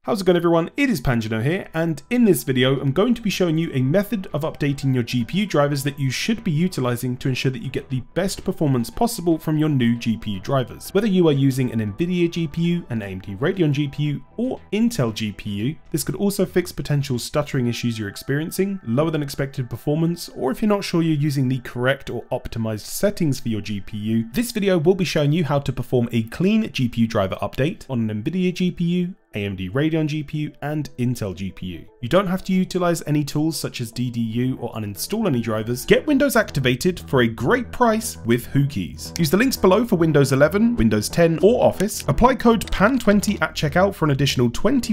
How's it going everyone, it is Panjino here, and in this video I'm going to be showing you a method of updating your GPU drivers that you should be utilizing to ensure that you get the best performance possible from your new GPU drivers. Whether you are using an Nvidia GPU, an AMD Radeon GPU, or Intel GPU, this could also fix potential stuttering issues you're experiencing, lower than expected performance, or if you're not sure you're using the correct or optimized settings for your GPU, this video will be showing you how to perform a clean GPU driver update on an Nvidia GPU, AMD Radeon GPU, and Intel GPU. You don't have to utilize any tools such as DDU or uninstall any drivers. Get Windows activated for a great price with Hookeys. Use the links below for Windows 11, Windows 10, or Office. Apply code PAN20 at checkout for an additional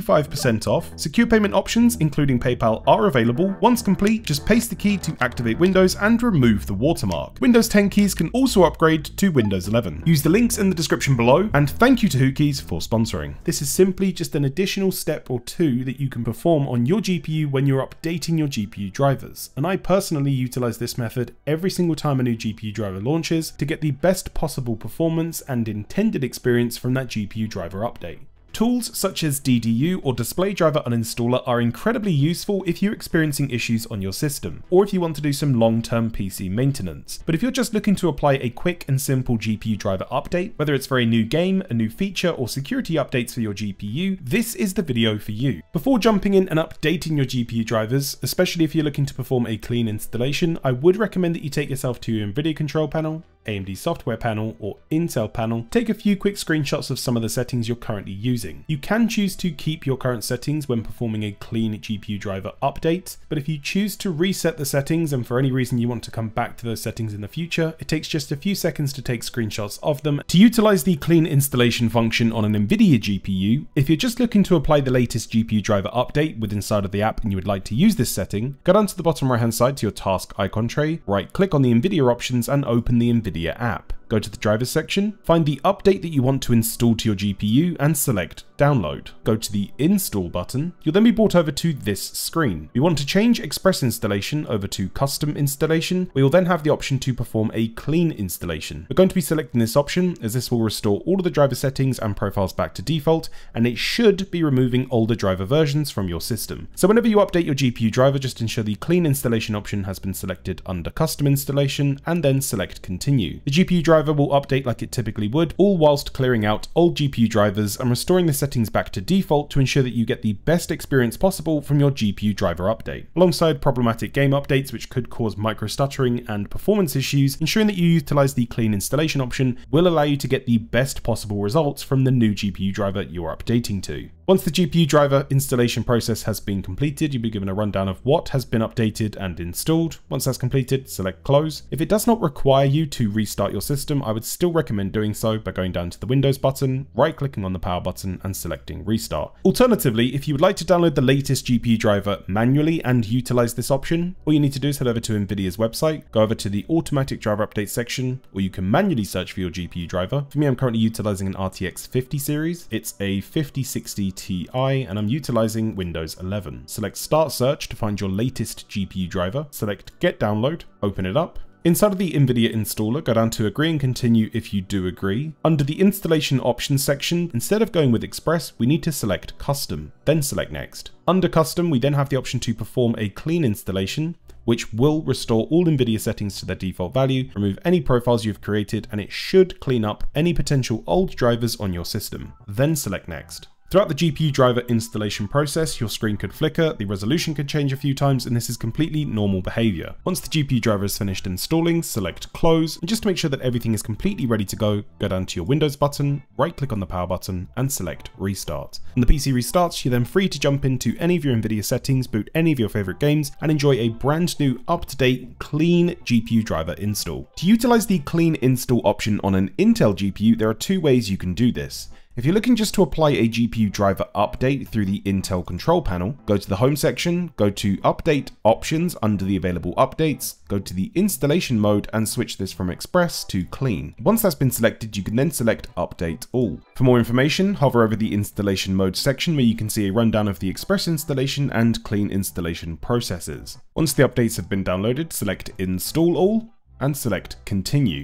25% off. Secure payment options, including PayPal, are available. Once complete, just paste the key to activate Windows and remove the watermark. Windows 10 keys can also upgrade to Windows 11. Use the links in the description below, and thank you to Hookeys for sponsoring. This is simply just an additional step or two that you can perform on your GPU when you're updating your GPU drivers. And I personally utilize this method every single time a new GPU driver launches to get the best possible performance and intended experience from that GPU driver update. Tools such as DDU or Display Driver Uninstaller are incredibly useful if you're experiencing issues on your system, or if you want to do some long-term PC maintenance. But if you're just looking to apply a quick and simple GPU driver update, whether it's for a new game, a new feature, or security updates for your GPU, this is the video for you. Before jumping in and updating your GPU drivers, especially if you're looking to perform a clean installation, I would recommend that you take yourself to your NVIDIA control panel, AMD software panel, or Intel panel. Take a few quick screenshots of some of the settings you're currently using. You can choose to keep your current settings when performing a clean GPU driver update, but if you choose to reset the settings and for any reason you want to come back to those settings in the future, it takes just a few seconds to take screenshots of them. To utilize the clean installation function on an Nvidia GPU, if you're just looking to apply the latest GPU driver update within inside of the app and you would like to use this setting, go down to the bottom right hand side to your task icon tray, right click on the Nvidia options and open the Nvidia app. Go to the drivers section, find the update that you want to install to your GPU and select download. Go to the install button. You'll then be brought over to this screen. We want to change express installation over to custom installation. We will then have the option to perform a clean installation. We're going to be selecting this option as this will restore all of the driver settings and profiles back to default, and it should be removing older driver versions from your system. So whenever you update your GPU driver, just ensure the clean installation option has been selected under custom installation and then select continue. The GPU driver will update like it typically would, all whilst clearing out old GPU drivers and restoring the settings back to default to ensure that you get the best experience possible from your GPU driver update. Alongside problematic game updates which could cause micro stuttering and performance issues, ensuring that you utilize the clean installation option will allow you to get the best possible results from the new GPU driver you're updating to. Once the GPU driver installation process has been completed, you'll be given a rundown of what has been updated and installed. Once that's completed, select close. If it does not require you to restart your system, I would still recommend doing so by going down to the Windows button, right clicking on the power button and selecting restart. Alternatively, if you would like to download the latest GPU driver manually and utilize this option, all you need to do is head over to Nvidia's website, go over to the automatic driver update section, or you can manually search for your GPU driver. For me, I'm currently utilizing an RTX 50 series. It's a 5060 Ti and I'm utilizing Windows 11. Select Start Search to find your latest GPU driver. Select Get Download, open it up. Inside of the Nvidia installer, go down to Agree and Continue if you do agree. Under the Installation Options section, instead of going with Express, we need to select Custom, then select Next. Under Custom, we then have the option to perform a clean installation, which will restore all Nvidia settings to their default value, remove any profiles you've created, and it should clean up any potential old drivers on your system. Then select Next. Throughout the GPU driver installation process, your screen could flicker, the resolution could change a few times, and this is completely normal behavior. Once the GPU driver is finished installing, select close, and just to make sure that everything is completely ready to go down to your Windows button, right click on the power button and select restart. When the PC restarts, you're then free to jump into any of your Nvidia settings, boot any of your favorite games, and enjoy a brand new, up-to-date, clean GPU driver install. To utilize the clean install option on an Intel GPU, there are two ways you can do this. If you're looking just to apply a GPU driver update through the Intel control panel, go to the Home section, go to Update Options under the available updates, go to the installation mode and switch this from Express to Clean. Once that's been selected, you can then select Update All. For more information, hover over the Installation Mode section where you can see a rundown of the Express installation and Clean installation processes. Once the updates have been downloaded, select Install All and select Continue.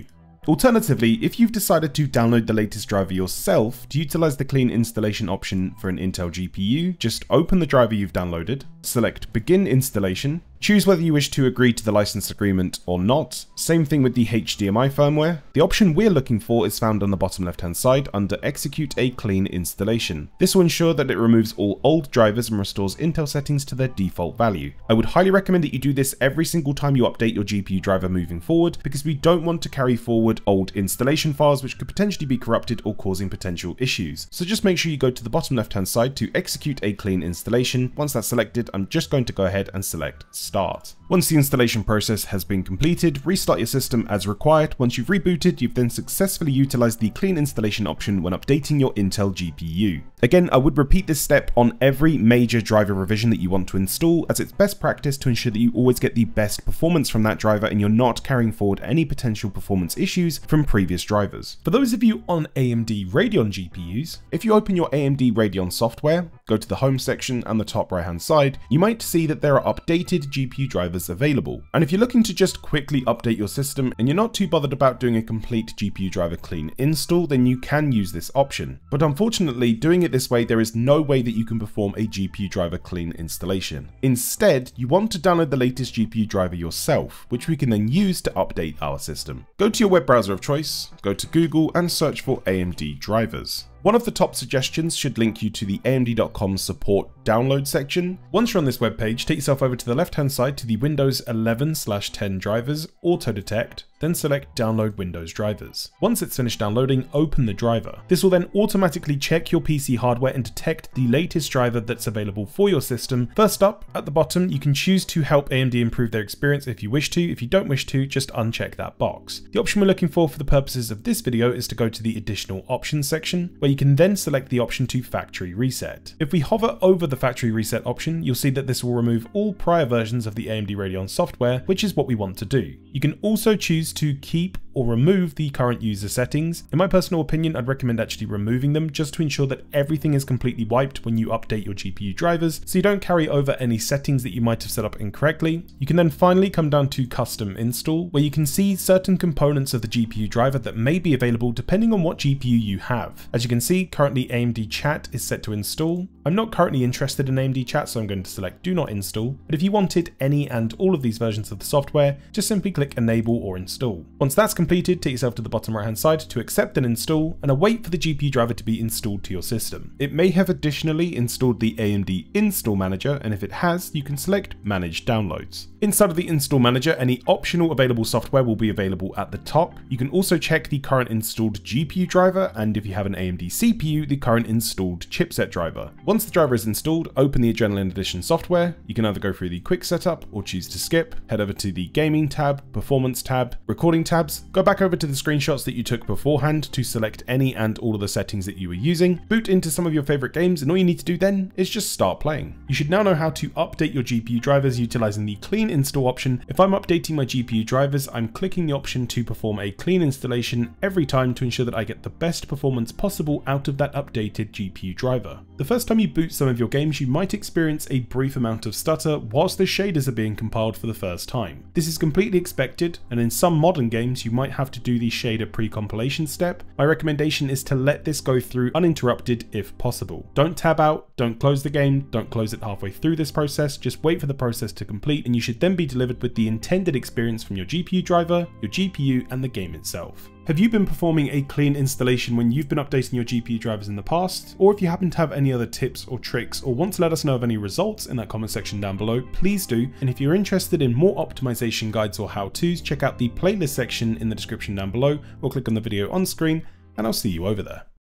Alternatively, if you've decided to download the latest driver yourself, to utilize the clean installation option for an Intel GPU, just open the driver you've downloaded, select Begin Installation, choose whether you wish to agree to the license agreement or not. Same thing with the HDMI firmware. The option we're looking for is found on the bottom left hand side under Execute a Clean Installation. This will ensure that it removes all old drivers and restores Intel settings to their default value. I would highly recommend that you do this every single time you update your GPU driver moving forward, because we don't want to carry forward old installation files which could potentially be corrupted or causing potential issues. So just make sure you go to the bottom left hand side to Execute a Clean Installation. Once that's selected, I'm just going to go ahead and select Start. Once the installation process has been completed, restart your system as required. Once you've rebooted, you've then successfully utilized the clean installation option when updating your Intel GPU. Again, I would repeat this step on every major driver revision that you want to install, as it's best practice to ensure that you always get the best performance from that driver and you're not carrying forward any potential performance issues from previous drivers. For those of you on AMD Radeon GPUs, if you open your AMD Radeon software, go to the home section and the top right hand side, you might see that there are updated GPU drivers available. And if you're looking to just quickly update your system and you're not too bothered about doing a complete GPU driver clean install, then you can use this option. But unfortunately, doing it this way, there is no way that you can perform a GPU driver clean installation. Instead, you want to download the latest GPU driver yourself, which we can then use to update our system. Go to your web browser of choice, go to Google and search for AMD drivers. One of the top suggestions should link you to the AMD.com support download section. Once you're on this webpage, take yourself over to the left hand side to the Windows 11/10 drivers, auto detect, then select download Windows drivers. Once it's finished downloading, open the driver. This will then automatically check your PC hardware and detect the latest driver that's available for your system. First up, at the bottom, you can choose to help AMD improve their experience if you wish to. If you don't wish to, just uncheck that box. The option we're looking for the purposes of this video is to go to the additional options section, where you can then select the option to factory reset. If we hover over the factory reset option, you'll see that this will remove all prior versions of the AMD Radeon software, which is what we want to do. You can also choose to keep or remove the current user settings. In my personal opinion, I'd recommend actually removing them just to ensure that everything is completely wiped when you update your GPU drivers, so you don't carry over any settings that you might have set up incorrectly. You can then finally come down to custom install, where you can see certain components of the GPU driver that may be available depending on what GPU you have. As you can see, currently AMD Chat is set to install. I'm not currently interested in AMD Chat, so I'm going to select do not install, but if you wanted any and all of these versions of the software, just simply click enable or install. Once that's completed, take yourself to the bottom right hand side to accept and install, and await for the GPU driver to be installed to your system. It may have additionally installed the AMD Install Manager, and if it has, you can select Manage Downloads. Inside of the Install Manager, any optional available software will be available at the top. You can also check the current installed GPU driver, and if you have an AMD CPU, the current installed chipset driver. Once the driver is installed, open the Adrenalin Edition software. You can either go through the quick setup or choose to skip. Head over to the Gaming tab, Performance tab, Recording tabs, go back over to the screenshots that you took beforehand to select any and all of the settings that you were using, boot into some of your favorite games, and all you need to do then is just start playing. You should now know how to update your GPU drivers utilizing the clean install option. If I'm updating my GPU drivers, I'm clicking the option to perform a clean installation every time to ensure that I get the best performance possible out of that updated GPU driver. The first time you boot some of your games, you might experience a brief amount of stutter whilst the shaders are being compiled for the first time. This is completely expected, and in some modern games you might have to do the shader pre-compilation step. My recommendation is to let this go through uninterrupted if possible. Don't tab out, don't close the game, don't close it halfway through this process, just wait for the process to complete, and you should then be delivered with the intended experience from your GPU driver, your GPU, and the game itself. Have you been performing a clean installation when you've been updating your GPU drivers in the past? Or if you happen to have any other tips or tricks or want to let us know of any results in that comment section down below, please do. And if you're interested in more optimization guides or how-tos, check out the playlist section in the description down below or click on the video on screen, and I'll see you over there.